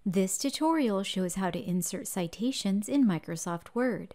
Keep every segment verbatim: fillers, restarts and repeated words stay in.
This tutorial shows how to insert citations in Microsoft Word.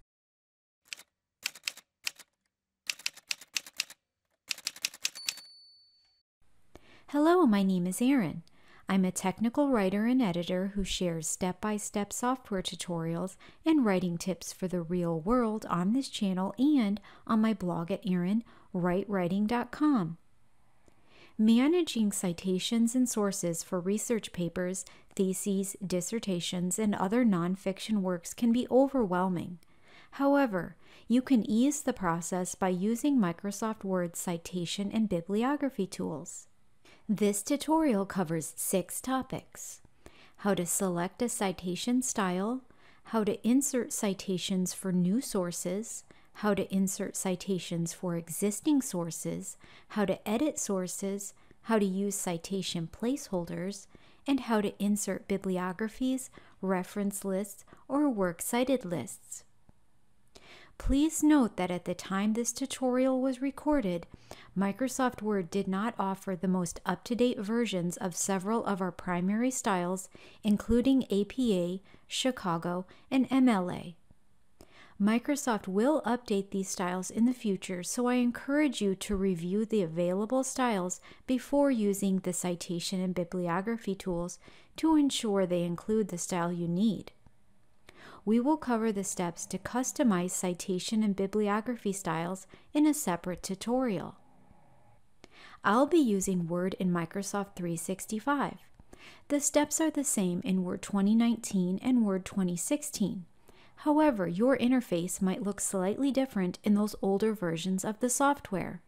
Hello, my name is Erin. I'm a technical writer and editor who shares step-by-step software tutorials and writing tips for the real world on this channel and on my blog at erin write writing dot com. Managing citations and sources for research papers, theses, dissertations, and other nonfiction works can be overwhelming. However, you can ease the process by using Microsoft Word's citation and bibliography tools. This tutorial covers six topics: how to select a citation style, how to insert citations for new sources, how to insert citations for existing sources, how to edit sources, how to use citation placeholders, and how to insert bibliographies, reference lists, or works cited lists. Please note that at the time this tutorial was recorded, Microsoft Word did not offer the most up-to-date versions of several of our primary styles, including A P A, Chicago, and M L A. Microsoft will update these styles in the future, so I encourage you to review the available styles before using the citation and bibliography tools to ensure they include the style you need. We will cover the steps to customize citation and bibliography styles in a separate tutorial. I'll be using Word in Microsoft three sixty-five. The steps are the same in Word twenty nineteen and Word twenty sixteen. However, your interface might look slightly different in those older versions of the software.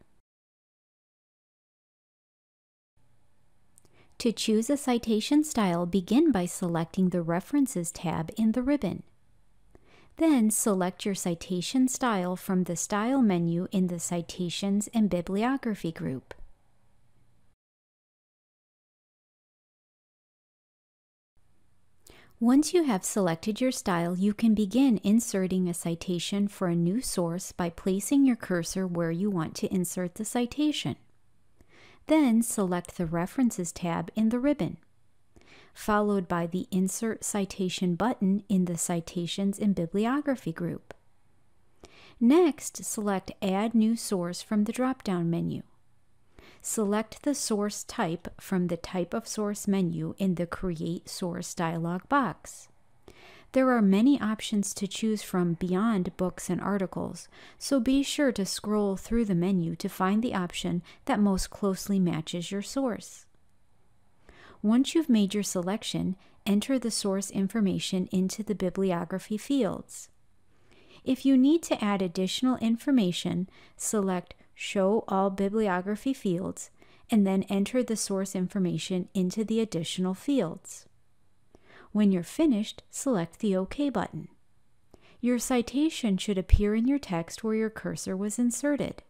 To choose a citation style, begin by selecting the References tab in the ribbon. Then select your citation style from the Style menu in the Citations and Bibliography group. Once you have selected your style, you can begin inserting a citation for a new source by placing your cursor where you want to insert the citation. Then select the References tab in the ribbon, followed by the Insert Citation button in the Citations and Bibliography group. Next, select Add New Source from the drop-down menu. Select the source type from the Type of Source menu in the Create Source dialog box. There are many options to choose from beyond books and articles, so be sure to scroll through the menu to find the option that most closely matches your source. Once you've made your selection, enter the source information into the bibliography fields. If you need to add additional information, select Show All Bibliography Fields, and then enter the source information into the additional fields. When you're finished, select the OK button. Your citation should appear in your text where your cursor was inserted.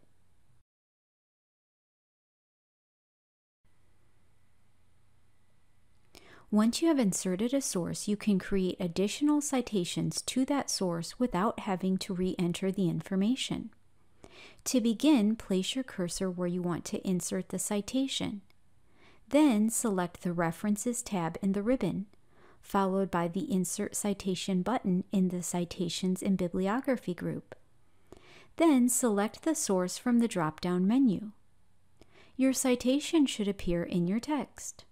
Once you have inserted a source, you can create additional citations to that source without having to re-enter the information. To begin, place your cursor where you want to insert the citation. Then select the References tab in the ribbon, followed by the Insert Citation button in the Citations and Bibliography group. Then select the source from the drop-down menu. Your citation should appear in your text.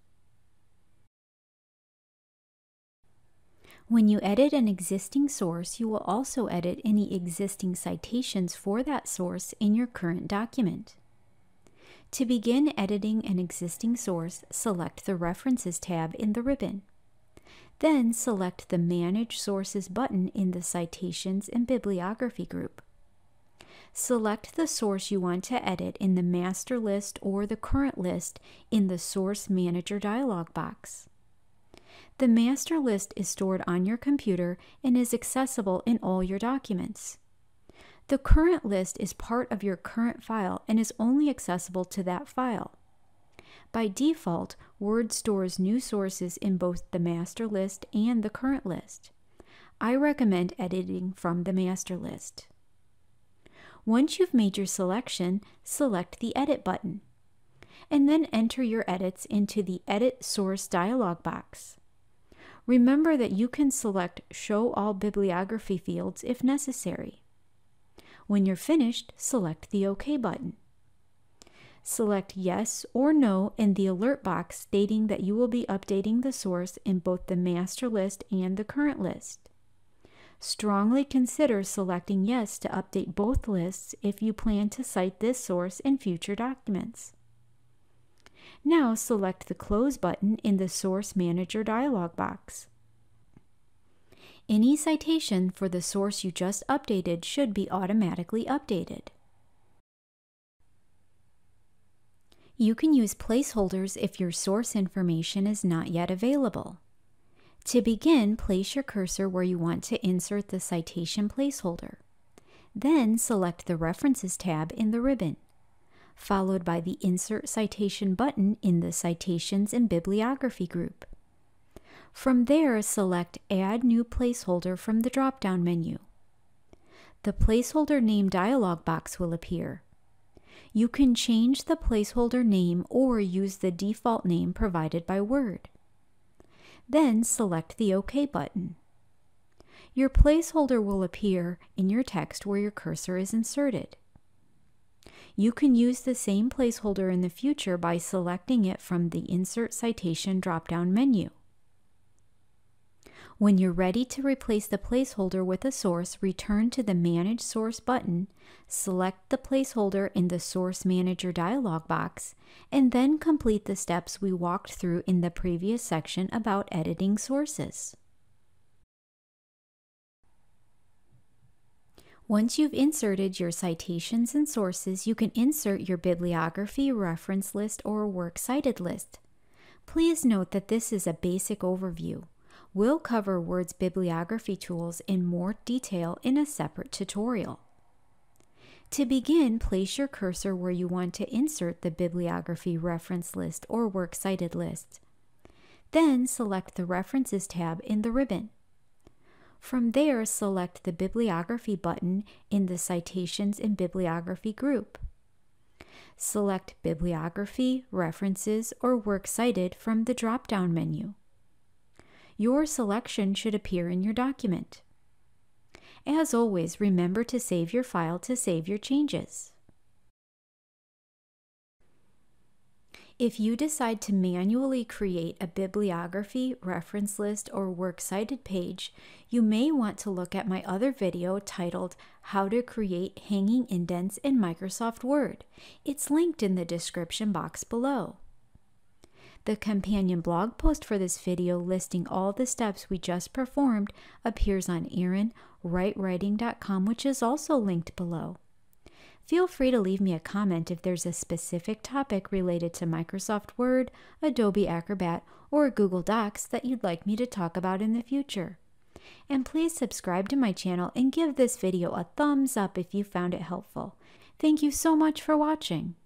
When you edit an existing source, you will also edit any existing citations for that source in your current document. To begin editing an existing source, select the References tab in the ribbon. Then select the Manage Sources button in the Citations and Bibliography group. Select the source you want to edit in the Master List or the Current List in the Source Manager dialog box. The master list is stored on your computer and is accessible in all your documents. The current list is part of your current file and is only accessible to that file. By default, Word stores new sources in both the master list and the current list. I recommend editing from the master list. Once you've made your selection, select the Edit button, and then enter your edits into the Edit Source dialog box. Remember that you can select Show All Bibliography fields if necessary. When you're finished, select the OK button. Select Yes or No in the alert box stating that you will be updating the source in both the master list and the current list. Strongly consider selecting Yes to update both lists if you plan to cite this source in future documents. Now select the Close button in the Source Manager dialog box. Any citation for the source you just updated should be automatically updated. You can use placeholders if your source information is not yet available. To begin, place your cursor where you want to insert the citation placeholder. Then select the References tab in the ribbon, followed by the Insert Citation button in the Citations and Bibliography group. From there, select Add New Placeholder from the drop-down menu. The Placeholder Name dialog box will appear. You can change the placeholder name or use the default name provided by Word. Then select the OK button. Your placeholder will appear in your text where your cursor is inserted. You can use the same placeholder in the future by selecting it from the Insert Citation drop-down menu. When you're ready to replace the placeholder with a source, return to the Manage Source button, select the placeholder in the Source Manager dialog box, and then complete the steps we walked through in the previous section about editing sources. Once you've inserted your citations and sources, you can insert your bibliography, reference list, or works cited list. Please note that this is a basic overview. We'll cover Word's bibliography tools in more detail in a separate tutorial. To begin, place your cursor where you want to insert the bibliography, reference list, or works cited list. Then select the References tab in the ribbon. From there, select the Bibliography button in the Citations and Bibliography group. Select Bibliography, References, or Works Cited from the drop-down menu. Your selection should appear in your document. As always, remember to save your file to save your changes. If you decide to manually create a bibliography, reference list, or works cited page, you may want to look at my other video titled How to Create Hanging Indents in Microsoft Word. It's linked in the description box below. The companion blog post for this video listing all the steps we just performed appears on erin write writing dot com, which is also linked below. Feel free to leave me a comment if there's a specific topic related to Microsoft Word, Adobe Acrobat, or Google Docs that you'd like me to talk about in the future. And please subscribe to my channel and give this video a thumbs up if you found it helpful. Thank you so much for watching.